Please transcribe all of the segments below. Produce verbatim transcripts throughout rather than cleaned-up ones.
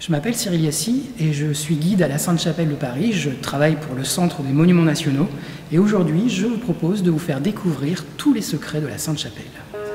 Je m'appelle Cyril Yassy et je suis guide à la Sainte-Chapelle de Paris. Je travaille pour le Centre des Monuments Nationaux et aujourd'hui, je vous propose de vous faire découvrir tous les secrets de la Sainte-Chapelle.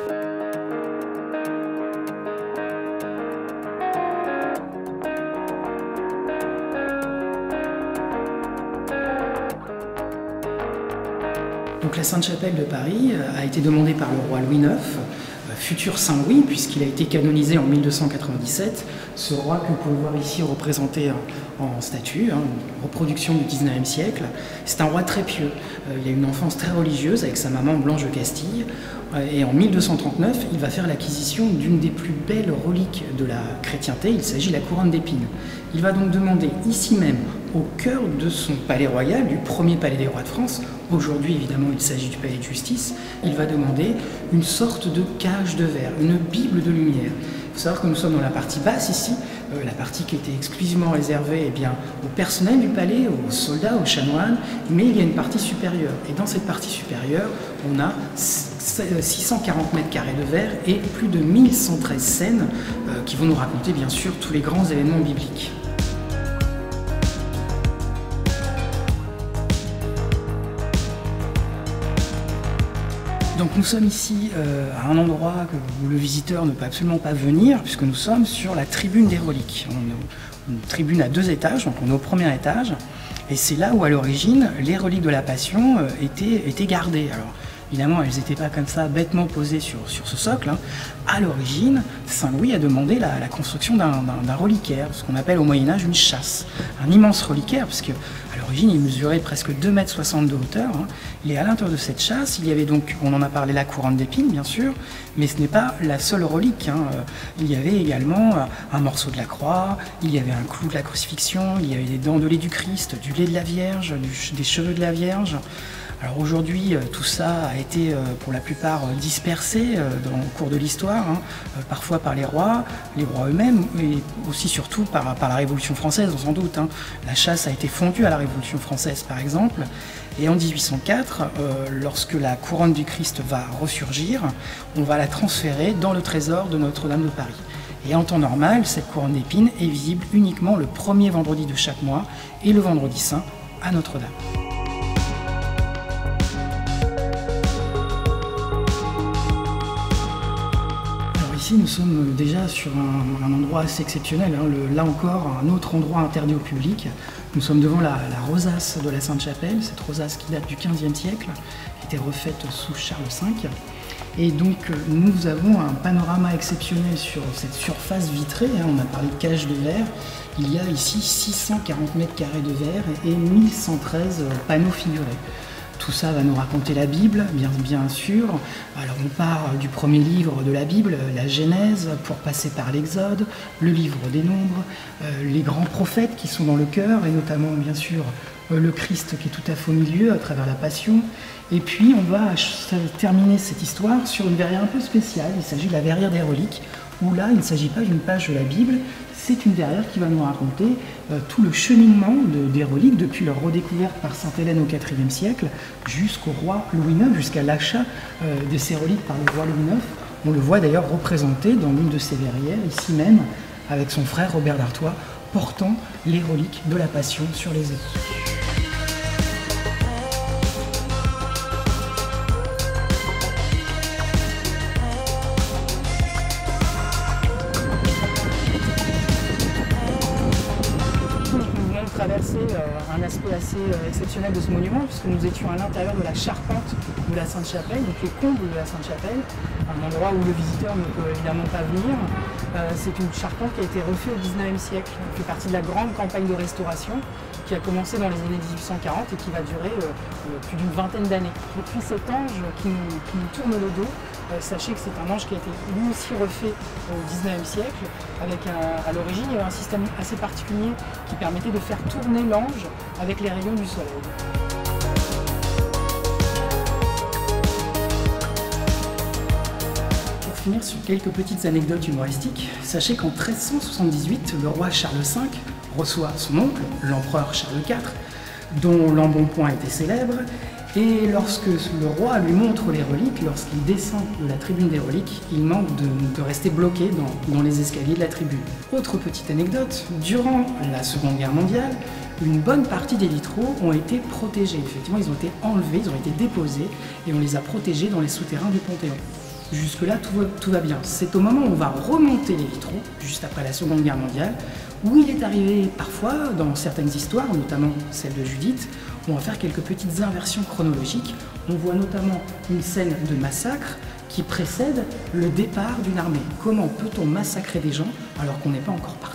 Donc la Sainte-Chapelle de Paris a été demandée par le roi Louis neuf, futur Saint Louis, puisqu'il a été canonisé en mille deux cent quatre-vingt-dix-sept. Ce roi que vous pouvez voir ici représenté en statue, hein, une reproduction du dix-neuvième siècle. C'est un roi très pieux. Il a une enfance très religieuse avec sa maman Blanche de Castille. Et en mille deux cent trente-neuf, il va faire l'acquisition d'une des plus belles reliques de la chrétienté. Il s'agit de la couronne d'épines. Il va donc demander ici même, au cœur de son palais royal, du premier palais des rois de France, aujourd'hui évidemment il s'agit du palais de justice, il va demander une sorte de cage de verre, une bible de lumière. Il faut savoir que nous sommes dans la partie basse ici, euh, la partie qui était exclusivement réservée eh bien, au personnel du palais, aux soldats, aux chanoines, mais il y a une partie supérieure. Et dans cette partie supérieure, on a six cent quarante mètres carrés de verre et plus de mille cent treize scènes euh, qui vont nous raconter bien sûr tous les grands événements bibliques. Donc nous sommes ici euh, à un endroit où le visiteur ne peut absolument pas venir, puisque nous sommes sur la tribune des reliques. On a une tribune à deux étages, donc on est au premier étage, et c'est là où à l'origine les reliques de la Passion euh, étaient, étaient gardées. Alors, évidemment, elles n'étaient pas comme ça bêtement posées sur, sur ce socle. Hein. À l'origine, Saint Louis a demandé la, la construction d'un reliquaire, ce qu'on appelle au Moyen-Âge une châsse. Un immense reliquaire, parce que à l'origine, il mesurait presque deux mètres soixante de hauteur. Hein. Et à l'intérieur de cette châsse, il y avait donc, on en a parlé, la couronne d'épines, bien sûr, mais ce n'est pas la seule relique. Hein. Il y avait également un morceau de la croix, il y avait un clou de la crucifixion, il y avait des dents de lait du Christ, du lait de la Vierge, du, des cheveux de la Vierge. Alors aujourd'hui, tout ça a été pour la plupart dispersé dans, au cours de l'histoire, hein, parfois par les rois, les rois eux-mêmes, mais aussi surtout par, par la Révolution française, sans doute. Hein. La chasse a été fondue à la Révolution française, par exemple, et en mille huit cent quatre, euh, lorsque la couronne du Christ va ressurgir, on va la transférer dans le trésor de Notre-Dame de Paris. Et en temps normal, cette couronne d'épines est visible uniquement le premier vendredi de chaque mois et le vendredi saint à Notre-Dame. Ici, nous sommes déjà sur un, un endroit assez exceptionnel, hein. Le, là encore, un autre endroit interdit au public. Nous sommes devant la, la rosace de la Sainte-Chapelle, cette rosace qui date du quinzième siècle, qui était refaite sous Charles cinq. Et donc, nous avons un panorama exceptionnel sur cette surface vitrée, hein. On a parlé de cage de verre. Il y a ici six cent quarante mètres carrés de verre et mille cent treize panneaux figurés. Tout ça va nous raconter la Bible, bien, bien sûr. Alors on part du premier livre de la Bible, la Genèse, pour passer par l'Exode, le livre des Nombres, euh, les grands prophètes qui sont dans le cœur, et notamment bien sûr euh, le Christ qui est tout à fait au milieu à travers la Passion. Et puis on va terminer cette histoire sur une verrière un peu spéciale. Il s'agit de la verrière des reliques, où là il ne s'agit pas d'une page de la Bible, c'est une verrière qui va nous raconter euh, tout le cheminement de, des reliques depuis leur redécouverte par Sainte Hélène au quatrième siècle jusqu'au roi Louis neuf, jusqu'à l'achat euh, de ces reliques par le roi Louis neuf. On le voit d'ailleurs représenté dans l'une de ces verrières, ici même, avec son frère Robert d'Artois, portant les reliques de la Passion sur les épaules. Traverser euh, un aspect assez euh, exceptionnel de ce monument, puisque nous étions à l'intérieur de la charpente de la Sainte-Chapelle, donc les combles de la Sainte-Chapelle, un endroit où le visiteur ne peut évidemment pas venir. Euh, c'est une charpente qui a été refaite au dix-neuvième siècle, qui fait partie de la grande campagne de restauration qui a commencé dans les années mille huit cent quarante et qui va durer euh, euh, plus d'une vingtaine d'années. Et puis cet ange qui nous, qui nous tourne le dos, euh, sachez que c'est un ange qui a été lui aussi refait au dix-neuvième siècle, avec un, à l'origine il y avait un système assez particulier qui permettait de faire tourner l'ange avec les rayons du soleil. Pour finir sur quelques petites anecdotes humoristiques, sachez qu'en treize cent soixante-dix-huit, le roi Charles cinq reçoit son oncle, l'empereur Charles quatre, dont l'embonpoint était célèbre, Et lorsque le roi lui montre les reliques, lorsqu'il descend de la tribune des reliques, il manque de, de rester bloqué dans, dans les escaliers de la tribune. Autre petite anecdote, durant la Seconde Guerre mondiale, une bonne partie des vitraux ont été protégés. Effectivement, ils ont été enlevés, ils ont été déposés et on les a protégés dans les souterrains du Panthéon. Jusque-là, tout va, tout va bien. C'est au moment où on va remonter les vitraux, juste après la Seconde Guerre mondiale, où il est arrivé parfois, dans certaines histoires, notamment celle de Judith, où on va faire quelques petites inversions chronologiques. On voit notamment une scène de massacre qui précède le départ d'une armée. Comment peut-on massacrer des gens alors qu'on n'est pas encore parti ?